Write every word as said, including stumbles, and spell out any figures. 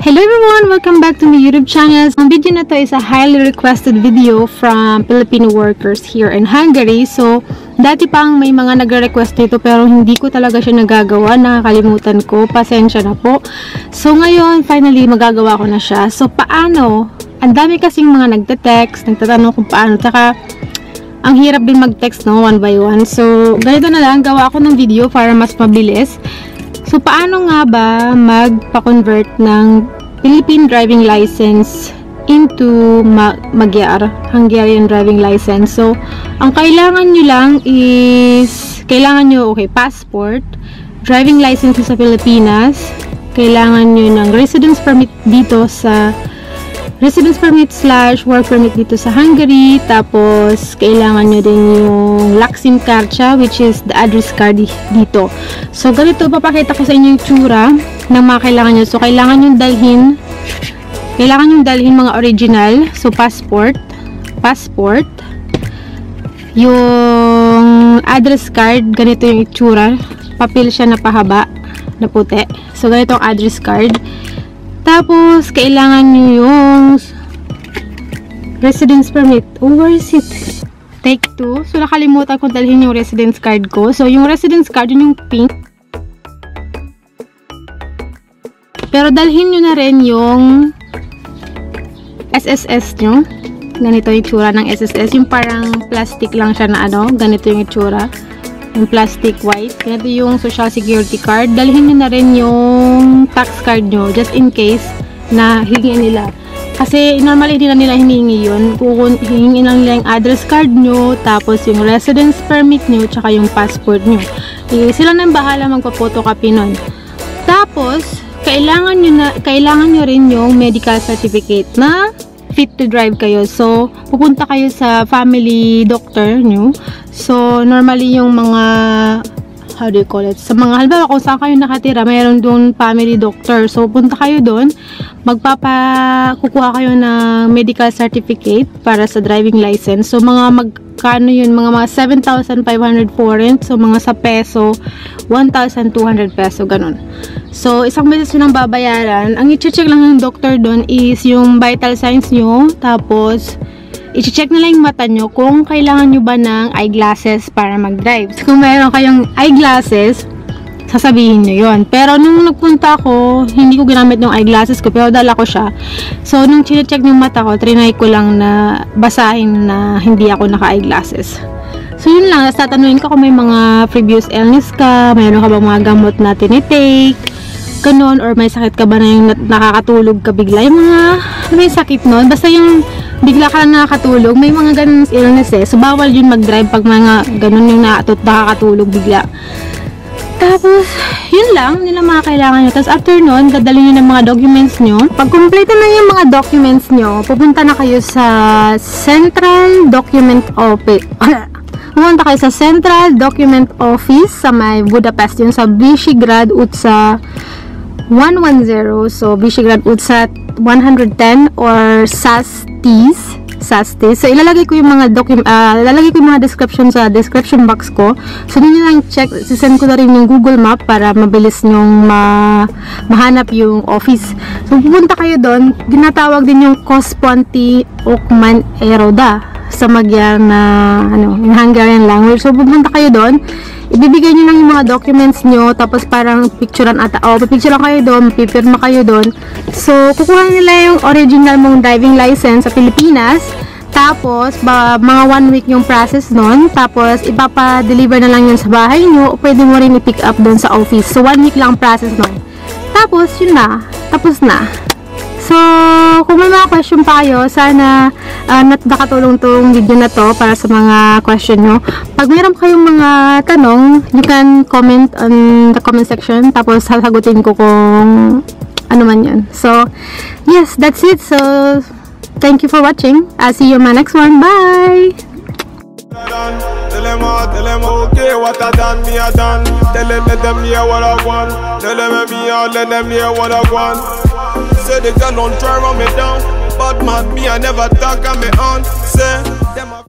Hello everyone! Welcome back to my YouTube channel. Ang video na to is a highly requested video from Filipino workers here in Hungary. So, dati pang may mga nagre-request nito pero hindi ko talaga siya nagagawa. Nakakalimutan ko. Pasensya na po. So, ngayon, finally, magagawa ko na siya. So, paano? Ang dami kasing mga nagte-text, nagtatanong kung paano. Tsaka, ang hirap din mag-text, no? One by one. So, ganito na lang. Gawa ako ng video para mas mabilis. So, paano nga ba magpa-convert ng Philippine driving license into ma Magyar, Hungarian driving license? So, ang kailangan nyo lang is, kailangan nyo, okay, passport, driving license sa Pilipinas, kailangan nyo ng residence permit dito sa residence permit slash work permit dito sa Hungary, tapos kailangan nyo din yung Laksim Karcha, which is the address card dito. So, ganito, papakita ko sa inyo yung tsura ng mga kailangan nyo. So, kailangan nyo dalhin kailangan nyo dalhin mga original. So, passport passport yung address card, ganito yung itsura, papel siya na pahaba na puti. So, ganito ang address card. Tapos, kailangan nyo yung residence permit. Oh, where is it? Take two. So, nakalimutan ko dalhin yung residence card ko. So, yung residence card, yun yung pink. Pero, dalhin nyo na rin yung S S S nyo. Ganito yung itsura ng S S S. Yung parang plastic lang siya na ano. Ganito yung itsura. Yung plastic white. Ganito yung social security card. Dalhin nyo na rin yung tax card nyo. Just in case na hingin nila. Kasi normally hindi na nila hinihingi yun. Hingin na nila yung address card nyo. Tapos yung residence permit nyo. Tsaka yung passport nyo. E, sila na yung bahala magpa-photocopy nun. Tapos, kailangan nyo, na, kailangan nyo rin yung medical certificate na fit to drive kayo. So, pupunta kayo sa family doctor nyo. So, normally yung mga, how do you call it? Sa mga, halimbawa kung saan kayo nakatira, mayroon doon family doctor. So, punta kayo doon, magpapa, kukuha kayo ng medical certificate para sa driving license. So, mga magkano yun? Mga mga seven thousand five hundred foreign. So, mga sa peso, one thousand two hundred peso, ganun. So, isang beses yun ang babayaran. Ang i-check lang ng doctor doon is yung vital signs nyo. Tapos, i-check nila yung mata nyo kung kailangan nyo ba ng eyeglasses para mag-drive. So, kung mayroon kayong eyeglasses, sasabihin nyo yun. Pero, nung nagpunta ako, hindi ko ginamit yung eyeglasses ko, pero dala ko siya. So, nung chinecheck yung mata ko, trinay ko lang na basahin na hindi ako naka-eyeglasses. So, yun lang. Tapos, tatanungin ko kung may mga previous illness ka, mayroon ka ba mga gamot na tinitake, ganun, or may sakit ka ba na yung nakakatulog ka bigla. Yung mga, may sakit nun. Basta yung bigla ka lang nakakatulog, may mga ganun illness eh. So, bawal yun mag-drive pag mga ganun yung naatot nakakatulog bigla. Tapos, yun lang, yun ang mga kailangan nyo. Tapos, after nun, dadalhin nyo ng mga documents nyo. Pag complete na yung mga documents nyo, pupunta na kayo sa Central Document Office. Pumunta kayo sa Central Document Office sa may Budapest, yun sa Visegrádi utca one ten. So, Visegrádi utca one ten or SASTIS. SASTIS. So, ilalagay ko yung mga document, uh, ilalagay ko yung mga description sa description box ko. So, nyo lang check. Sisend ko na rin yung Google Map para mabilis nyong ma mahanap yung office. So, pupunta kayo doon. Ginatawag din yung központi okmányiroda sa Magyar na ano, yung Hungarian language. So, pupunta kayo doon. Ibibigay nyo lang yung mga documents nyo, tapos parang picturean ata. O, pipicturean kayo doon, pipirma kayo doon. So, kukuha nila yung original mong driving license sa Pilipinas. Tapos, ba, mga one week yung process nun. Tapos, ipapa-deliver na lang yun sa bahay nyo. O, pwede mo rin i-pick up doon sa office. So, one week lang process nun. Tapos, yun na. Tapos na. So, kung may mga question pa kayo, sana uh, nakatulong tong video na to para sa mga question nyo. Pag mayroon kayong mga tanong, you can comment on the comment section. Tapos, sasagutin ko kung ano man yun. So, yes, that's it. So, thank you for watching. I'll see you in my next one. Bye! Tell them all, tell them okay, what I done, me I done. Tell them, let them hear what I want. Tell them me out, let them hear what I want. Say they can don't try run me down, but man, me I never talk on me on. Say